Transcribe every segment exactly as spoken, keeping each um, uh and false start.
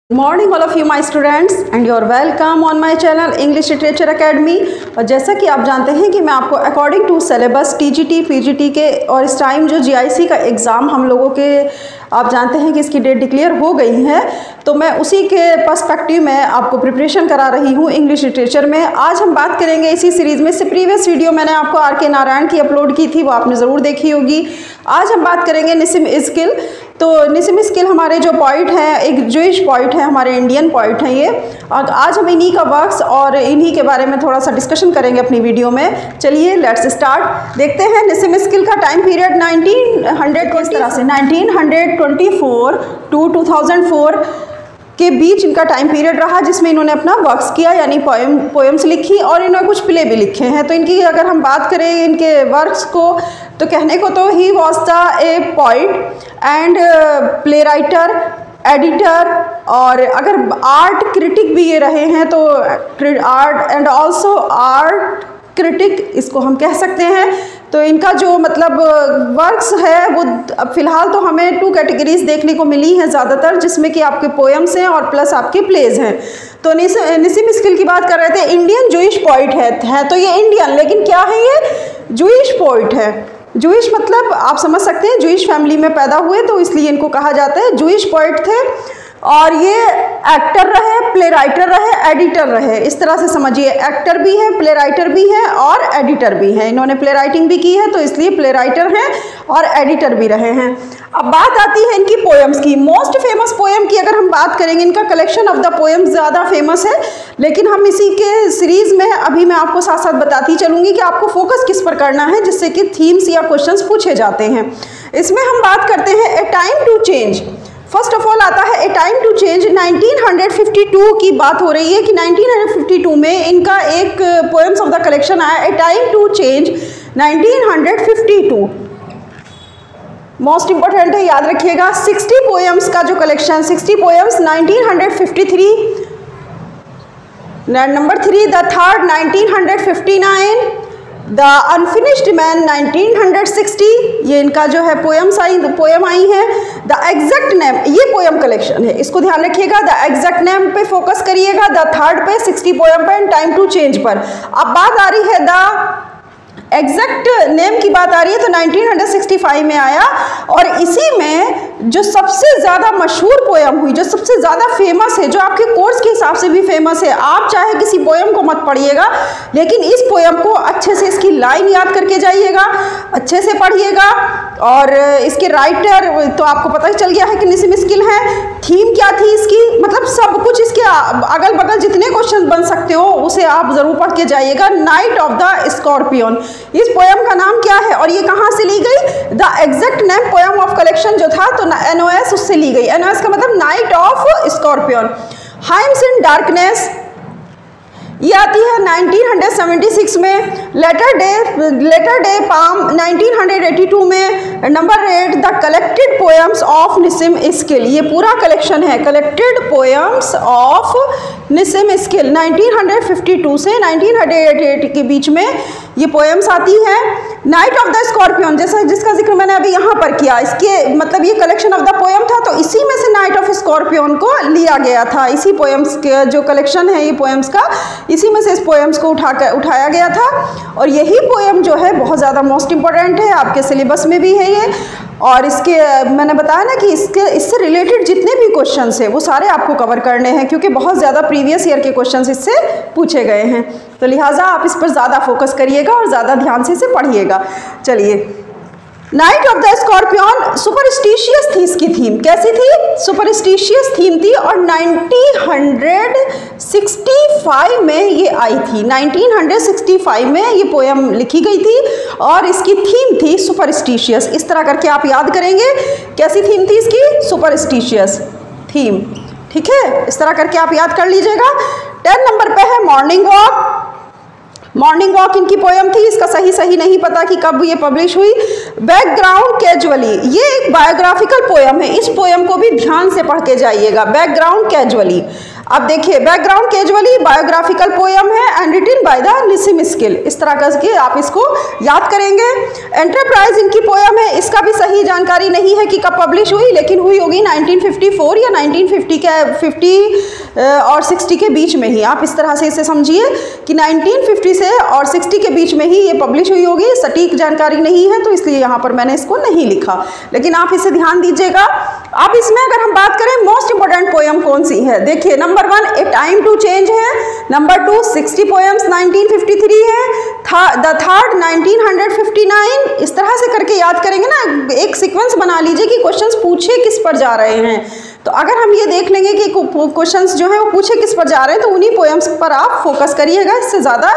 Morning all of you my students and you are welcome on my channel English literature academy. और जैसा कि आप जानते हैं कि मैं आपको according to syllabus TGT PGT के और इस टाइम जो जीआईसी का एग्ज़ाम हम लोगों के आप जानते हैं कि इसकी डेट डिक्लेयर हो गई है, तो मैं उसी के पर्सपेक्टिव में आपको प्रिपरेशन करा रही हूँ इंग्लिश लिटरेचर में। आज हम बात करेंगे इसी सीरीज़ में से प्रीवियस वीडियो मैंने आपको आर के नारायण की अपलोड की थी, वो आपने ज़रूर देखी होगी। आज हम बात करेंगे निसिम इस्किल। तो निसिम इस्किल हमारे जो पॉइट हैं, एक जूइश पॉइट है, हमारे इंडियन पॉइट हैं ये। और आज हम इन्हीं का वर्क्स और इन्हीं के बारे में थोड़ा सा डिस्कशन करेंगे अपनी वीडियो में। चलिए लेट्स स्टार्ट। देखते हैं निसिम इस्किल का टाइम पीरियड नाइनटीन हंड्रेड को इस तरह से nineteen twenty four to two thousand four के बीच इनका टाइम पीरियड रहा, जिसमें इन्होंने अपना वर्क्स किया यानी पोएम पोएम्स लिखी और इन्होंने कुछ प्ले भी लिखे हैं। तो इनकी अगर हम बात करें इनके वर्क्स को, तो कहने को तो he was the a poet and play writer, editor, और अगर आर्ट क्रिटिक भी ये रहे हैं तो art and also art critic इसको हम कह सकते हैं। तो इनका जो मतलब वर्क्स है वो फ़िलहाल तो हमें टू कैटेगरीज देखने को मिली हैं ज़्यादातर, जिसमें कि आपके पोएम्स हैं और प्लस आपके प्लेज हैं। तो निसिम इस्किल की बात कर रहे थे, इंडियन जूइश पोइट है, है तो ये इंडियन, लेकिन क्या है ये जूइश पोइट है। जूइश मतलब आप समझ सकते हैं, जूइश फैमिली में पैदा हुए तो इसलिए इनको कहा जाता है जूइश पोइट थे। और ये एक्टर रहे, प्ले राइटर रहे, एडिटर रहे, इस तरह से समझिए। एक्टर भी है, प्ले राइटर भी है और एडिटर भी है। इन्होंने प्ले राइटिंग भी की है तो इसलिए प्ले राइटर हैं और एडिटर भी रहे हैं। अब बात आती है इनकी पोएम्स की। मोस्ट फेमस पोएम की अगर हम बात करेंगे, इनका कलेक्शन ऑफ द पोएम्स ज़्यादा फेमस है, लेकिन हम इसी के सीरीज़ में अभी मैं आपको साथ साथ बताती चलूँगी कि आपको फोकस किस पर करना है, जिससे कि थीम्स या क्वेश्चंस पूछे जाते हैं। इसमें हम बात करते हैं a time to change. First of all आता है a time to change. Nineteen fifty two की बात हो रही है कि नाइनटीन फिफ्टी टू में इनका एक पोएम्स ऑफ द कलेक्शन आया, a time to change nineteen fifty two. Most important है, याद रखिएगा। सिक्सटी पोएम्स का जो collection, sixty poems nineteen fifty three, number three the third nineteen fifty nine, the unfinished man nineteen sixty, ये इनका जो है पोएम्स आई पोएम आई है। द एग्जैक्ट नेम, ये पोएम कलेक्शन है, इसको ध्यान रखिएगा। द एग्जैक्ट नेम पे फोकस करिएगा, द थर्ड पे, सिक्सटी पोएम पे, एंड टाइम टू चेंज पर। अब बात आ रही है द एग्जैक्ट नेम की बात आ रही है, तो नाइनटीन सिक्सटी फाइव में आया। और इसी में जो सबसे ज़्यादा मशहूर पोएम हुई, जो सबसे ज़्यादा फेमस है, जो आपके कोर्स के हिसाब से भी फेमस है, आप चाहे किसी पोएम को मत पढ़िएगा, लेकिन इस पोएम को अच्छे से इसकी लाइन याद करके जाइएगा, अच्छे से पढ़िएगा। और इसके राइटर तो आपको पता ही चल गया है कि निसिम इस्किल है। थीम क्या थी इसकी, मतलब सब कुछ इसके अगल बगल जितने क्वेश्चन बन सकते हो उसे आप ज़रूर पढ़ के जाइएगा। नाइट ऑफ द स्कॉर्पियन, इस पोएम का नाम क्या है और ये कहाँ से ली गई? The exact name poem of collection जो था तो एनओएस उससे ली गई। एनओएस का मतलब night of scorpion. Hymns in darkness, ये आती है नाइनटीन सेवेंटी सिक्स में। लेटर डे लेटर डे पाम नाइनटीन एटी टू में। Number eight the collected poems of Nissim Ezekiel, ये पूरा कलेक्शन है collected poems of Nissim Ezekiel. Nineteen fifty two से नाइनटीन एटी एट के बीच में ये पोएम्स आती हैं। नाइट ऑफ द स्कॉर्पियन, जैसा जिसका जिक्र मैंने अभी यहाँ पर किया, इसके मतलब ये कलेक्शन ऑफ द पोएम था, तो इसी में से नाइट ऑफ स्कॉर्पियन को लिया गया था। इसी पोएम्स के जो कलेक्शन है ये पोएम्स का, इसी में से इस पोएम्स को उठा कर उठाया गया था। और यही पोएम जो है बहुत ज़्यादा मोस्ट इंपॉर्टेंट है, आपके सिलेबस में भी है ये। और इसके मैंने बताया ना कि इसके इससे रिलेटेड जितने भी क्वेश्चंस हैं वो सारे आपको कवर करने हैं, क्योंकि बहुत ज़्यादा प्रीवियस ईयर के क्वेश्चंस इससे पूछे गए हैं। तो लिहाजा आप इस पर ज़्यादा फोकस करिएगा और ज़्यादा ध्यान से इसे पढ़िएगा। चलिए, night of the scorpion superstitious थी इसकी थीम। कैसी थी? सुपरस्टिशियस थीम थी। और नाइनटीन सिक्सटी फाइव में ये आई थी। नाइनटीन सिक्सटी फाइव में ये पोएम लिखी गई थी और इसकी थीम थी सुपरस्टिशियस। इस तरह करके आप याद करेंगे। कैसी थीम थी इसकी? Superstitious theme. ठीक है, इस तरह करके आप याद कर लीजिएगा। टेन नंबर पे है मॉर्निंग वॉक। मॉर्निंग वॉक इनकी पोयम थी, इसका सही सही नहीं पता कि कब ये पब्लिश हुई। बैकग्राउंड कैजुअली, ये एक बायोग्राफिकल पोयम है, इस पोयम को भी ध्यान से पढ़ के जाइएगा। बैकग्राउंड कैजुअली, अब देखिए बैकग्राउंड कैजुअली बायोग्राफिकल पोयम है and written by the Nissim Ezekiel, इस तरह करके आप इसको याद करेंगे। एंटरप्राइज इनकी पोयम है, इसका भी सही जानकारी नहीं है कि कब पब्लिश हुई, लेकिन हुई होगी नाइनटीन फिफ्टी फोर या नाइनटीन फिफ्टी के फिफ्टी और सिक्सटी के बीच में ही। आप इस तरह से इसे समझिए कि नाइनटीन फिफ्टी से और सिक्सटी के बीच में ही ये पब्लिश हुई होगी, सटीक जानकारी नहीं है तो इसलिए यहाँ पर मैंने इसको नहीं लिखा, लेकिन आप इसे ध्यान दीजिएगा। अब इसमें अगर हम बात करें मोस्ट इंपॉर्टेंट पोयम कौन सी है, देखिए number one a time to change है, number two sixty poems nineteen fifty three है, the third nineteen fifty nine, इस तरह से करके याद करेंगे ना, एक सीक्वेंस बना लीजिए कि क्वेश्चंस पूछे किस पर जा रहे हैं। तो अगर हम ये देख लेंगे कि क्वेश्चंस जो है वो पूछे किस पर जा रहे हैं तो उन्हीं पोएम्स पर आप फोकस करिएगा। इससे ज़्यादा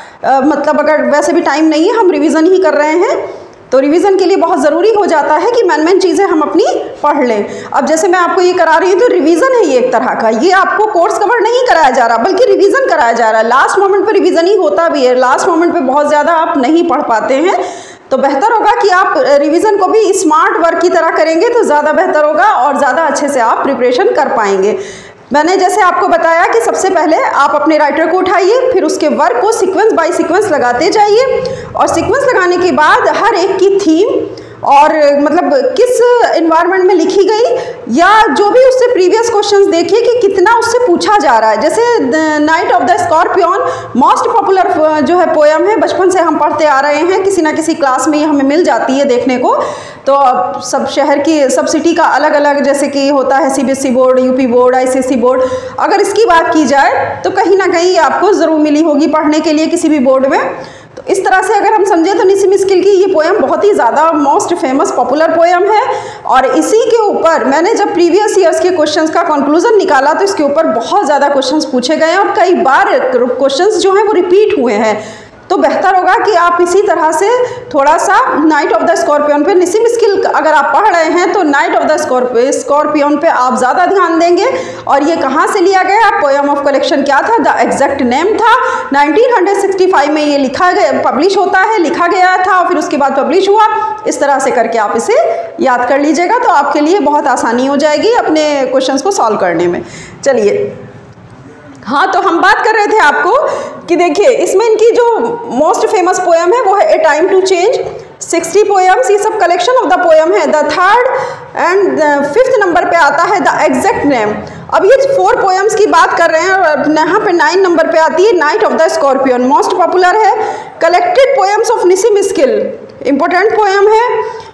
मतलब अगर वैसे भी टाइम नहीं है, हम रिवीजन ही कर रहे हैं, तो रिवीजन के लिए बहुत ज़रूरी हो जाता है कि मैन मैन चीज़ें हम अपनी पढ़ लें। अब जैसे मैं आपको ये करा रही हूँ तो रिवीजन है ये एक तरह का, ये आपको कोर्स कवर नहीं कराया जा रहा बल्कि रिवीजन कराया जा रहा है। लास्ट मोमेंट पे रिवीजन ही होता भी है, लास्ट मोमेंट पे बहुत ज़्यादा आप नहीं पढ़ पाते हैं, तो बेहतर होगा कि आप रिवीजन को भी स्मार्ट वर्क की तरह करेंगे तो ज़्यादा बेहतर होगा और ज़्यादा अच्छे से आप प्रिपरेशन कर पाएंगे। मैंने जैसे आपको बताया कि सबसे पहले आप अपने राइटर को उठाइए, फिर उसके वर्क को सीक्वेंस बाय सीक्वेंस लगाते जाइए और सीक्वेंस लगाने के बाद हर एक की थीम और मतलब किस इन्वायरमेंट में लिखी गई या जो भी उससे प्रीवियस क्वेश्चंस देखिए कि कितना उससे पूछा जा रहा है। जैसे night of the scorpion most popular जो है पोयम है, बचपन से हम पढ़ते आ रहे हैं, किसी ना किसी क्लास में ये हमें मिल जाती है देखने को। तो सब शहर की सब सिटी का अलग अलग जैसे कि होता है CBSE board, UP board, ICSE board, अगर इसकी बात की जाए तो कहीं ना कहीं आपको ज़रूर मिली होगी पढ़ने के लिए किसी भी बोर्ड में। तो इस तरह से अगर हम समझे तो निसिम स्किल की ये पोयम बहुत ही ज़्यादा मोस्ट फेमस पॉपुलर पोयम है और इसी के ऊपर मैंने जब प्रीवियस ईयर्स के क्वेश्चंस का कंक्लूजन निकाला तो इसके ऊपर बहुत ज़्यादा क्वेश्चंस पूछे गए हैं और कई बार क्वेश्चंस जो हैं वो रिपीट हुए हैं। तो बेहतर होगा कि आप इसी तरह से थोड़ा सा नाइट ऑफ द स्कॉर्पियन पे, निसिम स्किल अगर आप पढ़ रहे हैं तो नाइट ऑफ द स्कॉर्पियन पे आप ज़्यादा ध्यान देंगे। और ये कहाँ से लिया गया, पोयम ऑफ कलेक्शन क्या था, द एग्जैक्ट नेम था, नाइनटीन सिक्सटी फाइव में ये लिखा गया, पब्लिश होता है, लिखा गया था और फिर उसके बाद पब्लिश हुआ। इस तरह से करके आप इसे याद कर लीजिएगा तो आपके लिए बहुत आसानी हो जाएगी अपने क्वेश्चंस को सॉल्व करने में। चलिए, हाँ तो हम बात कर रहे थे आपको कि देखिए इसमें इनकी जो मोस्ट फेमस पोयम है वो है a time to change, sixty poems, ये सब कलेक्शन ऑफ द पोयम है। The third and fifth number पे आता है द एग्जैक्ट नेम। अब ये फोर पोएम्स की बात कर रहे हैं और यहाँ पे नाइन नंबर पे आती है night of the scorpion, most popular है। Collected poems of Nissim Ezekiel, important poem है।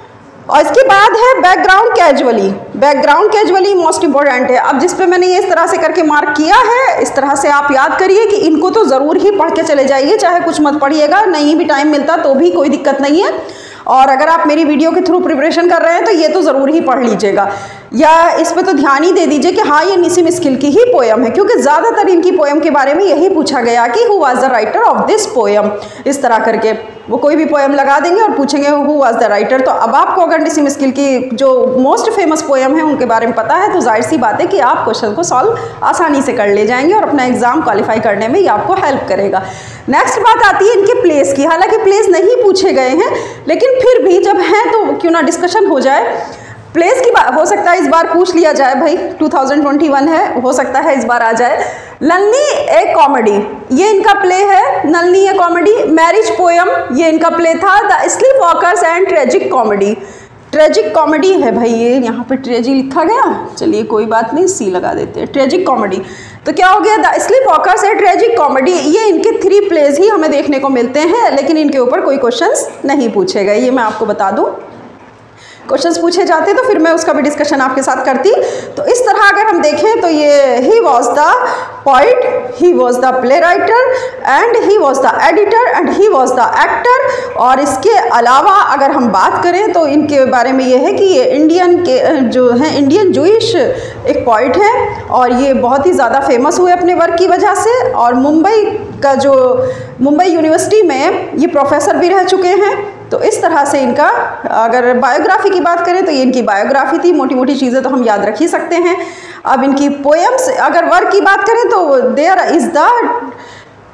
और इसके बाद है background casually, background casually most important है। अब जिस पे मैंने ये इस तरह से करके मार्क किया है, इस तरह से आप याद करिए कि इनको तो ज़रूर ही पढ़ के चले जाइए, चाहे कुछ मत पढ़िएगा, नहीं भी टाइम मिलता तो भी कोई दिक्कत नहीं है। और अगर आप मेरी वीडियो के थ्रू प्रिपरेशन कर रहे हैं तो ये तो ज़रूर ही पढ़ लीजिएगा या इस पे तो ध्यान ही दे दीजिए कि हाँ ये निसिम स्किल की ही पोयम है, क्योंकि ज़्यादातर इनकी पोयम के बारे में यही पूछा गया कि who was the writer of this poem. इस तरह करके वो कोई भी पोयम लगा देंगे और पूछेंगे हु वाज द राइटर। तो अब आपको अगर निसिम स्किल की जो मोस्ट फेमस पोयम है उनके बारे में पता है तो जाहिर सी बात है कि आप क्वेश्चन को सॉल्व आसानी से कर ले जाएंगे और अपना एग्जाम क्वालिफाई करने में ये आपको हेल्प करेगा। नेक्स्ट बात आती है इनके प्लेस की। हालांकि प्लेस नहीं पूछे गए हैं लेकिन फिर भी जब हैं तो क्यों ना डिस्कशन हो जाए। प्लेस की बात हो सकता है इस बार पूछ लिया जाए, भाई टू थाउजेंड ट्वेंटी वन है, हो सकता है इस बार आ जाए। नलनी ए कॉमेडी, ये इनका प्ले है, Nalini a comedy. Marriage poem, ये इनका प्ले था। The sleep walkers and tragic comedy, tragic comedy है भाई, ये यहाँ पे ट्रेजी लिखा गया, चलिए कोई बात नहीं, सी लगा देते हैं, ट्रेजिक कॉमेडी। तो क्या हो गया, the sleep walkers and tragic comedy, ये इनके थ्री प्लेज ही हमें देखने को मिलते हैं लेकिन इनके ऊपर कोई क्वेश्चंस नहीं पूछे गए, ये मैं आपको बता दूं। क्वेश्चंस पूछे जाते तो फिर मैं उसका भी डिस्कशन आपके साथ करती। तो इस तरह अगर हम देखें तो ये he was the poet, he was the play writer and he was the editor and he was the actor. और इसके अलावा अगर हम बात करें तो इनके बारे में ये है कि ये इंडियन के जो हैं इंडियन जूइश एक पोइट है और ये बहुत ही ज़्यादा फेमस हुए अपने वर्क की वजह से। और मुंबई का जो मुंबई यूनिवर्सिटी में ये प्रोफेसर भी रह चुके हैं। तो इस तरह से इनका अगर बायोग्राफी की बात करें तो ये इनकी बायोग्राफी थी, मोटी मोटी चीज़ें तो हम याद रख ही सकते हैं। अब इनकी पोएम्स अगर वर्क की बात करें तो there is the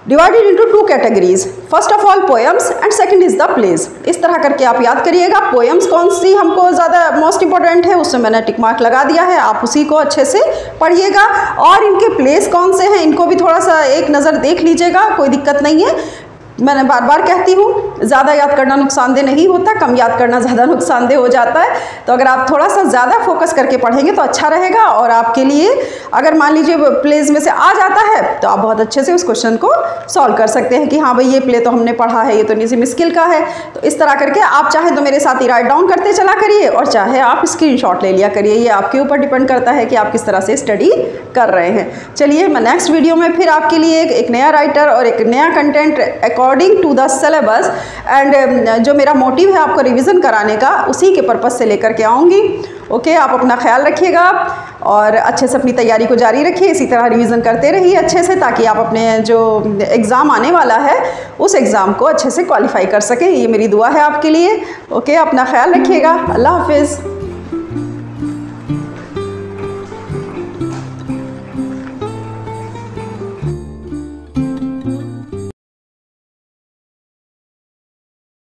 divided into two categories, first of all poems and second is the plays. इस तरह करके आप याद करिएगा। पोएम्स कौन सी हमको ज़्यादा मोस्ट इंपॉर्टेंट है, उसमें मैंने टिक मार्क लगा दिया है, आप उसी को अच्छे से पढ़िएगा। और इनके प्लेस कौन से हैं इनको भी थोड़ा सा एक नज़र देख लीजिएगा, कोई दिक्कत नहीं है। मैंने बार बार कहती हूँ, ज़्यादा याद करना नुकसानदेह नहीं होता, कम याद करना ज़्यादा नुकसानदेह हो जाता है। तो अगर आप थोड़ा सा ज़्यादा फोकस करके पढ़ेंगे तो अच्छा रहेगा। और आपके लिए अगर मान लीजिए प्लेज में से आ जाता है तो आप बहुत अच्छे से उस क्वेश्चन को सॉल्व कर सकते हैं कि हाँ भाई ये प्ले तो हमने पढ़ा है, ये तो निजी मिस्किल का है। तो इस तरह करके आप चाहे तो मेरे साथ ही राइट डाउन करते चला करिए और चाहे आप स्क्रीनशॉट ले लिया करिए। ये आपके ऊपर डिपेंड करता है कि आप किस तरह से स्टडी कर रहे हैं। चलिए, मैं नेक्स्ट वीडियो में फिर आपके लिए एक, एक नया राइटर और एक नया content according to the syllabus and जो मेरा मोटिव है आपको रिवीजन कराने का, उसी के पर्पज़ से लेकर के आऊँगी। ओके, आप अपना ख्याल रखिएगा और अच्छे से अपनी तैयारी को जारी रखिए। इसी तरह रिवीजन करते रहिए अच्छे से, ताकि आप अपने जो एग्ज़ाम आने वाला है उस एग्ज़ाम को अच्छे से क्वालिफाई कर सकें। ये मेरी दुआ है आपके लिए। ओके, अपना ख्याल रखिएगा। अल्लाह हाफिज़।